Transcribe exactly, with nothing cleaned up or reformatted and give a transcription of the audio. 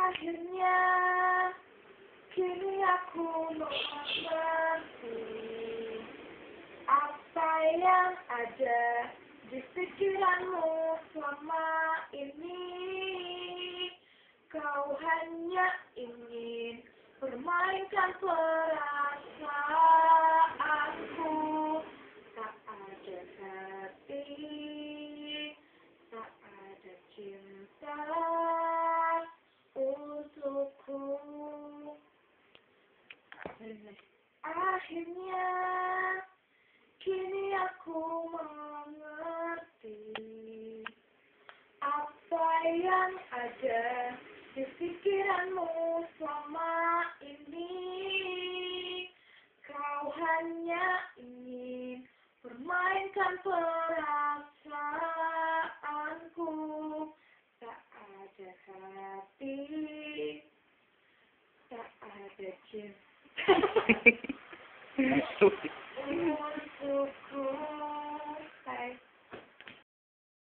Akhirnya kini aku mengerti apa yang ada di pikiranmu selama ini. Kau hanya ingin permainkan perasaanku. Tak ada hati, tak ada cinta untukku. Akhirnya kini aku mengerti apa yang ada di pikiranmu selama ini. Kau hanya ingin permainkan perasaanku. Tak ada hati, tak ada cinta.